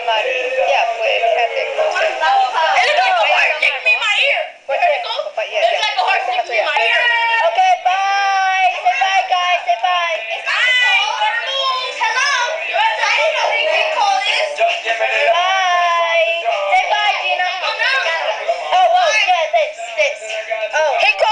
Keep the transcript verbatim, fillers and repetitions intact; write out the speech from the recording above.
somebody. Yeah, pues fíjate. It looks like a heart sticking me in my ear. What's it? It looks like a heart sticking me in my ear. Okay, bye. Say bye, guys. Say bye. Bye. Hello. I didn't know who you call this. Bye. Say bye, Gina. Oh, whoa, yeah, this, this. Oh. Hey,